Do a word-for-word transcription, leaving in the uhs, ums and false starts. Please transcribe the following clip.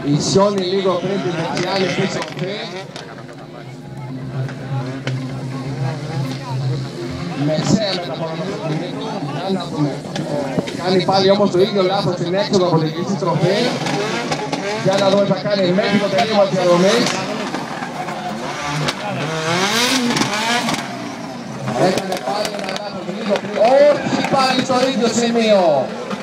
Ισιώνει λίγο πριν την δεξιά λεπτή σοφή. Μεσαία μεταφορά στο παιχνίδι του. Για να δούμε. Κάνει πάλι όμως το ίδιο λάθος στην έξοδο από την κλειστή στροφή. Για να δούμε τι θα κάνει μέχρι το τελείωμα της διαδρομής. Έκανε πάλι ένα λάθος λίγο πριν. Όχι πάλι στο ίδιο σημείο.